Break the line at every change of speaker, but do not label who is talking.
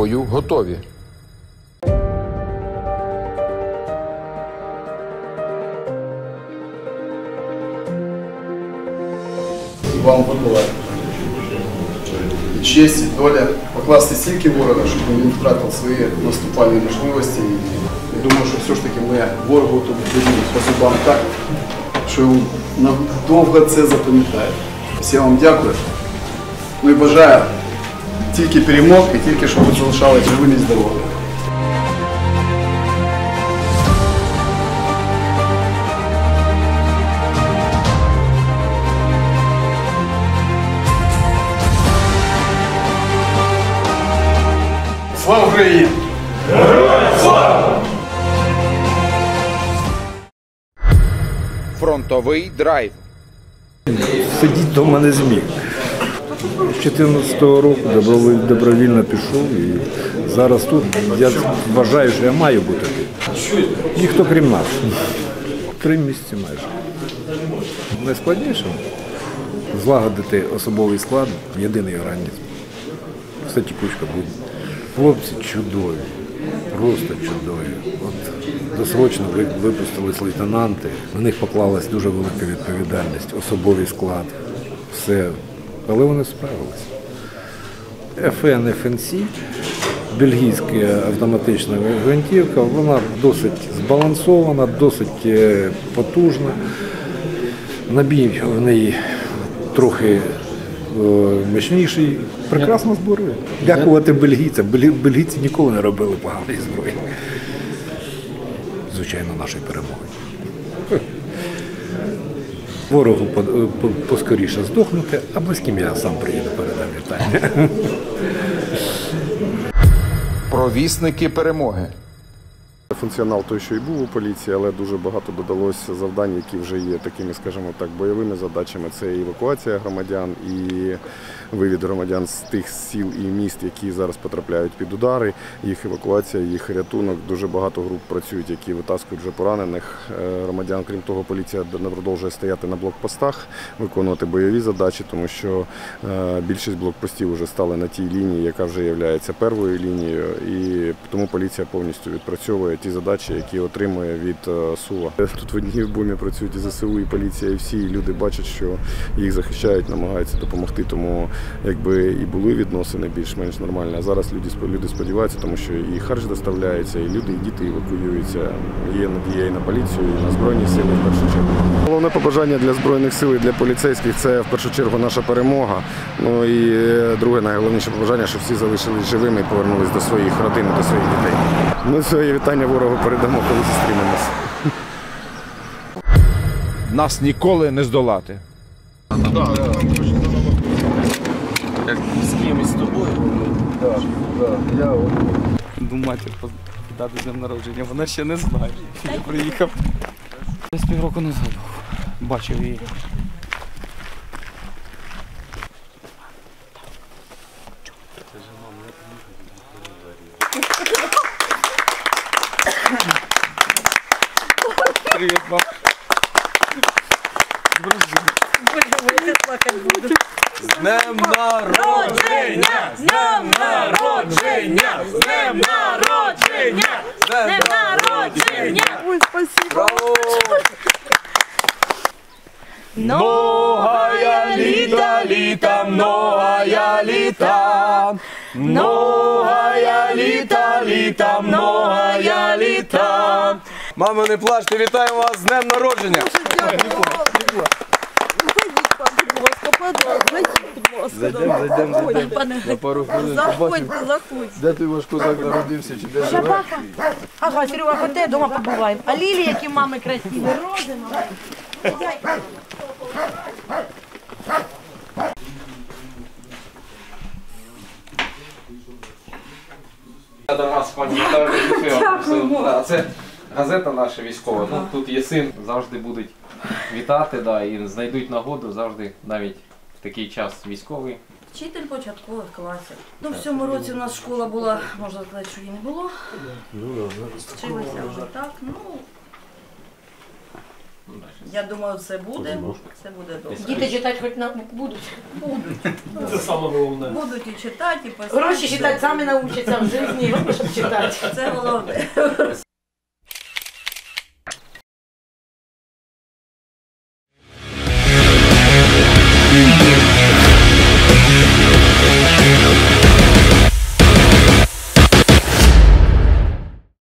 бою готові.
Вам випала честь і доля покласти стільки ворога, щоб він втратив свої наступальні можливості. І думаю, що все ж таки ми ворогу тут будемо по зубам так, що довго це запам'ятає. Я вам дякую. Ну і бажаю тільки перемог і тільки, щоб ви залишалися живими і здоровими. Слава Україні! Героям слава!
Фронтовий драйв.
Сидіти вдома не зміг. З 2014 року добровільно пішов і зараз тут я вважаю, що я маю бути тут. Ніхто крім нас. 3 місяці майже. Найскладніше – злагодити особовий склад в єдиний організм. Все тікучка буде. Хлопці чудові, просто чудові. От досрочно випустились лейтенанти, на них поклалась дуже велика відповідальність, особовий склад, все. Але вони справилися. FN FNC, бельгійська автоматична гвинтівка, вона досить збалансована, досить потужна. Набій в неї трохи мощніший, прекрасно зброя. Дякувати бельгійцям. Бельгійці ніколи не робили поганої зброї. Звичайно, нашої перемоги. Ворогу поскоріше здохнути, а близьким я сам приїду, передам вітання.
Провісники перемоги.
Функціонал той, що і був у поліції, але дуже багато додалося завдань, які вже є такими, скажімо так, бойовими задачами. Це і евакуація громадян, і вивід громадян з тих сіл і міст, які зараз потрапляють під удари, їх евакуація, їх рятунок. Дуже багато груп працюють, які витаскують вже поранених громадян. Крім того, поліція не продовжує стояти на блокпостах, виконувати бойові задачі, тому що більшість блокпостів вже стали на тій лінії, яка вже є первою лінією, і тому поліція повністю відпрацьовує ті задачі, які отримує від СУВА. Тут в одній обоймі працюють і ЗСУ, і поліція, і всі люди бачать, що їх захищають, намагаються допомогти, тому якби і були відносини більш-менш нормальні. А зараз люди сподіваються, тому що і харч доставляється, і люди, і діти евакуюються. Є надія і на поліцію, і на Збройні сили в першу чергу. Головне побажання для Збройних сил і для поліцейських – це в першу чергу наша перемога. Ну і друге, найголовніше побажання, щоб всі залишились живими і повернулись до своїх родин, до своїх дітей. Ми своє вітання ворогу передамо, коли зустрінемося.
Нас ніколи не здолати.
Як з кимось з тобою?
Так, я
До матір дати з днем народження, вона ще не знає. Я приїхав. Десь півроку назад був. Бачив її. Привіт, мам. З днем народження! З днем народження! З днем народження! З днем народження!
Ой, спасибо.
Многая літа, літа, многая літа. Многая літа, літа, многая літа. Мамо, не плачте, вітаємо вас з днем народження! Зайдемо. На пару хвилин побачимо. Де той ваш козак народився, чи де живе?
Ага, Серега, ходи, вдома побуваємо. А Лілі, які мами красиві, родимо.
До вас, пані Віталія. Це газета наша військова. Ну, тут є син, завжди будуть вітати, да, і знайдуть нагоду завжди, навіть в такий час військовий.
Вчитель початкових класів. Ну, в цьому році у нас школа була, можна сказати, що її не було. Вчилися вже так, ну... Я думаю, це буде добре.
Діти читати хоч будуть.
Будуть.
Це саме головне.
Будуть і читати, і писати.
Гроші читати самі навчаться в житті, щоб читати.
Це головне.